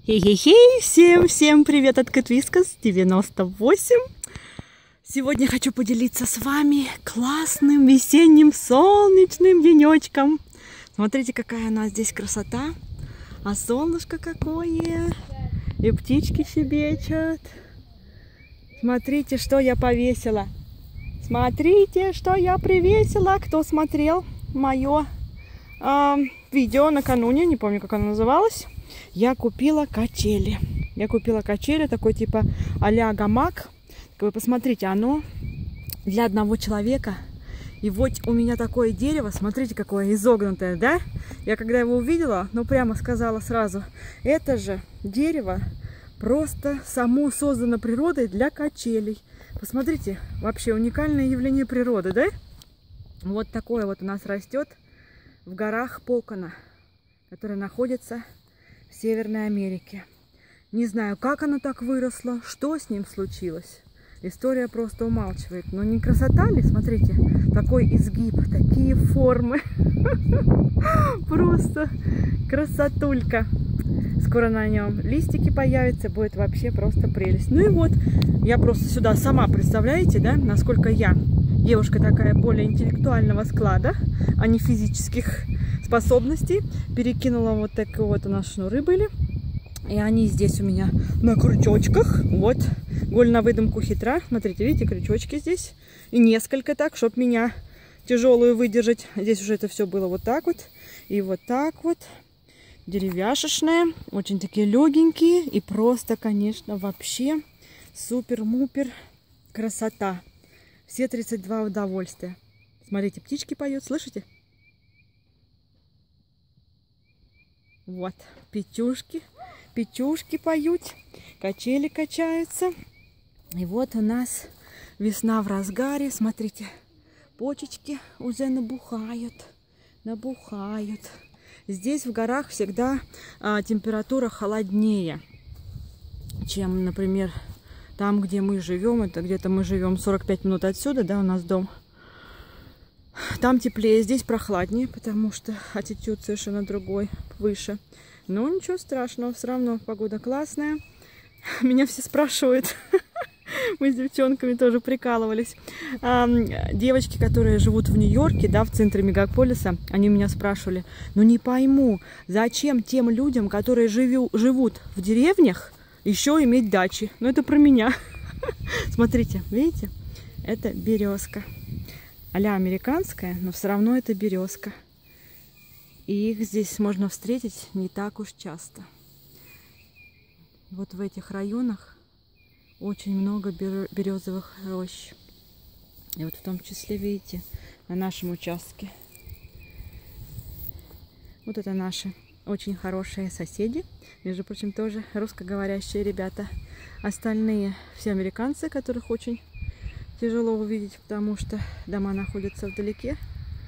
Хей-хей-хей! Всем привет от Кэтвискас 98. Сегодня хочу поделиться с вами классным весенним солнечным денечком. Смотрите, какая у нас здесь красота. А солнышко какое! И птички щебечут. Смотрите, что я повесила. Смотрите, что я привесила. Кто смотрел мое видео накануне, не помню, как оно называлось. Я купила качели. Такой типа а-ля гамак. Вы посмотрите, оно для одного человека. И вот у меня такое дерево, смотрите, какое изогнутое, да? Я когда его увидела, прямо сказала сразу, это же дерево просто само создано природой для качелей. Посмотрите, вообще уникальное явление природы, да? Вот такое вот у нас растет в горах Покона, которая находится в Северной Америке. Не знаю, как оно так выросло, что с ним случилось. История просто умалчивает. Но не красота ли? Смотрите, такой изгиб, такие формы. Просто красотулька. Скоро на нем листики появятся, будет вообще просто прелесть. Ну и вот, я просто сюда сама, представляете, да, насколько я девушка такая более интеллектуального склада, а не физических способностей. Перекинула вот такие вот у нас шнуры были. И они здесь у меня на крючочках. Вот, голь на выдумку хитра. Смотрите, видите, крючочки здесь. И несколько так, чтобы меня тяжелую выдержать. Здесь уже это все было вот так вот. И вот так вот. Деревяшечные. Очень такие легенькие. И просто, конечно, вообще супер-мупер красота. Все 32 удовольствия. Смотрите, птички поют, слышите? Вот, петюшки поют, качели качаются. И вот у нас весна в разгаре. Смотрите, почечки уже набухают. Здесь в горах всегда температура холоднее, чем, например, там, где мы живем. Это где-то мы живем 45 минут отсюда, да, у нас дом. Там теплее, здесь прохладнее, потому что альтитуд совершенно другой, выше. Но ничего страшного, все равно погода классная. Меня все спрашивают, мы с девчонками тоже прикалывались. Девочки, которые живут в Нью-Йорке, да, в центре мегаполиса, они меня спрашивали, не пойму, зачем тем людям, которые живут в деревнях, еще иметь дачи. Это про меня. Смотрите, видите, это березка. А-ля американская, но все равно это березка. И их здесь можно встретить не так уж часто. Вот в этих районах очень много березовых рощ. И вот в том числе, видите, на нашем участке. Вот это наши очень хорошие соседи. Между прочим, тоже русскоговорящие ребята. Остальные все американцы, которых очень тяжело увидеть, потому что дома находятся вдалеке.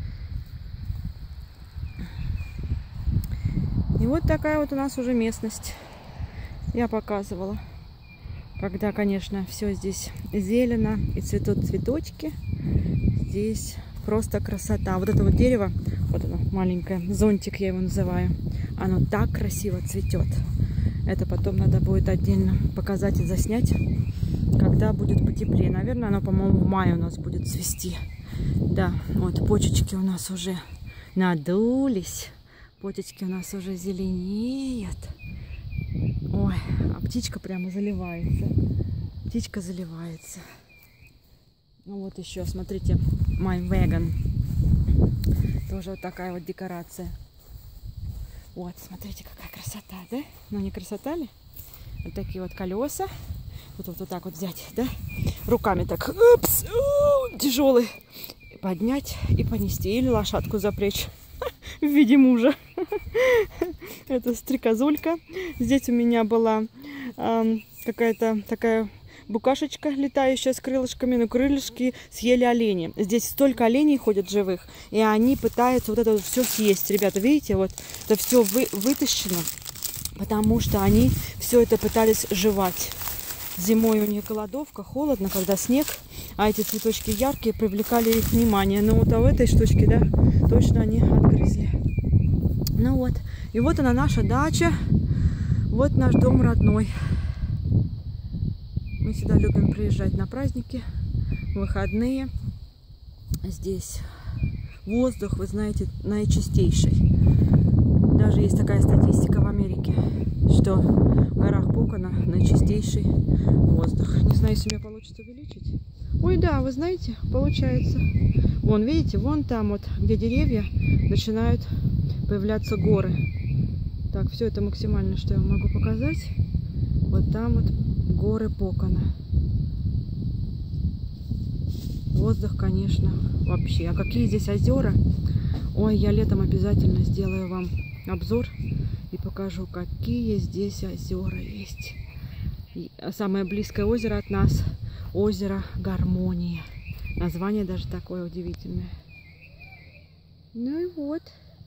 И вот такая вот у нас уже местность. Я показывала. Когда, конечно, все здесь зелено и цветут цветочки. Здесь просто красота. Вот это вот дерево, вот оно маленькое, зонтик я его называю. Оно так красиво цветет. Это потом надо будет отдельно показать и заснять, когда будет потеплее. Наверное, оно, по-моему, в мае у нас будет цвести. Да, вот почечки у нас уже надулись. Почечки у нас уже зеленеют. Ой, а птичка прямо заливается. Птичка заливается. Ну вот еще, смотрите, my wagon. Тоже вот такая вот декорация. Вот, смотрите, какая красота, да? Не красота ли? Вот такие вот колеса. Вот так вот взять, да? Руками так, упс, тяжелый. Поднять и понести. Или лошадку запрячь в виде мужа. Это стрекозулька. Здесь у меня была какая-то такая букашечка, летающая с крылышками, но крылышки съели олени. Здесь столько оленей ходят живых, и они пытаются вот это вот все съесть. Ребята, видите, вот это все вытащено, потому что они все это пытались жевать. Зимой у них голодовка, холодно, когда снег, а эти цветочки яркие привлекали их внимание. Но вот в этой штучке, да, точно они отгрызли. Ну вот, и вот она наша дача. Вот наш дом родной. Мы сюда любим приезжать на праздники, в выходные. Здесь воздух, вы знаете, наичистейший. Даже есть такая статистика в Америке, что в горах Покано наичистейший воздух. Не знаю, если у меня получится увеличить. Ой, да, вы знаете, получается. Вон, видите, вон там вот, где деревья, начинают появляться горы. Так, все это максимально, что я вам могу показать. Вот там вот горы Покано. Воздух, конечно, вообще. А какие здесь озера? Ой, я летом обязательно сделаю вам обзор и покажу, какие здесь озера есть. И самое близкое озеро от нас — озеро Гармония. Название даже такое удивительное. Ну и вот.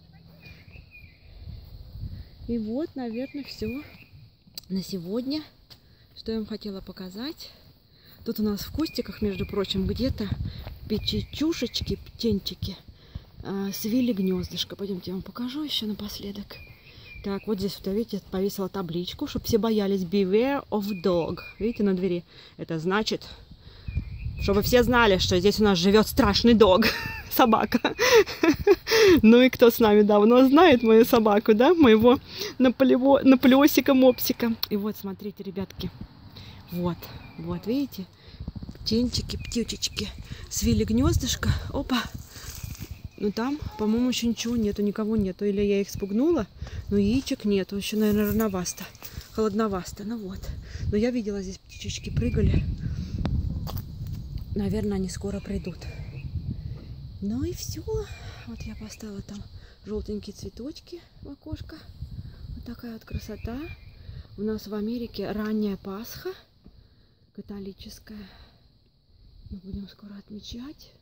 И вот, наверное, все на сегодня, что я вам хотела показать. Тут у нас в кустиках, между прочим, где-то печечушечки, птенчики свили гнездышко. Пойдемте, я вам покажу еще напоследок. Так, вот здесь, вот, видите, повесила табличку, чтобы все боялись. Beware of dog. Видите, на двери. Это значит, чтобы все знали, что здесь у нас живет страшный дог. Собака. Ну и кто с нами давно знает мою собаку, да? Моего Наполеосика-мопсика. И вот, смотрите, ребятки. Вот, вот, видите? Птенчики, птичечки свили гнездышко. Опа. Ну там, по-моему, еще ничего нету, никого нету. Или я их спугнула, но яичек нету. Еще, наверное, рановасто, холодновасто. Ну вот. Но я видела, здесь птичечки прыгали. Наверное, они скоро придут. Ну и все. Вот я поставила там желтенькие цветочки в окошко. Вот такая вот красота. У нас в Америке ранняя Пасха католическая. Мы будем скоро отмечать.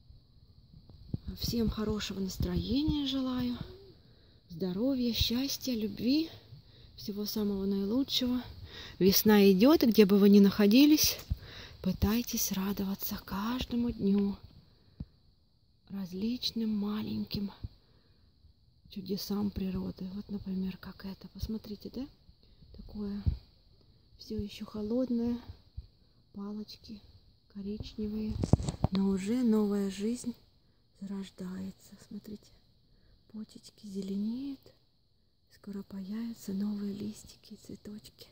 Всем хорошего настроения желаю. Здоровья, счастья, любви. Всего самого наилучшего. Весна идет, и где бы вы ни находились, пытайтесь радоваться каждому дню. Различным маленьким чудесам природы. Вот, например, как это. Посмотрите, да? Такое все еще холодное. Палочки коричневые. Но уже новая жизнь зарождается. Смотрите, почечки зеленеют. Скоро появятся новые листики и цветочки.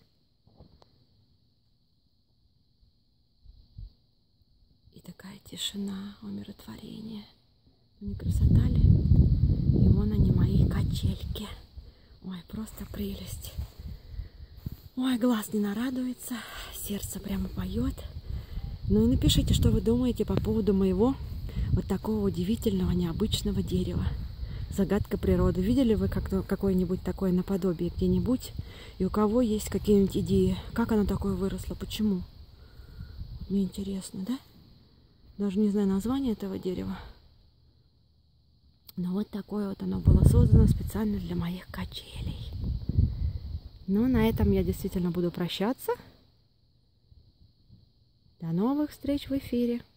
И такая тишина, умиротворение. Не красота ли? И вон они, мои качельки. Ой, просто прелесть. Ой, глаз не нарадуется, сердце прямо поет. Ну и напишите, что вы думаете по поводу моего вот такого удивительного, необычного дерева. Загадка природы. Видели вы какое-нибудь такое наподобие где-нибудь? И у кого есть какие-нибудь идеи? Как оно такое выросло? Почему? Мне интересно, да? Даже не знаю название этого дерева. Но вот такое вот оно было создано специально для моих качелей. Ну, на этом я действительно буду прощаться. До новых встреч в эфире.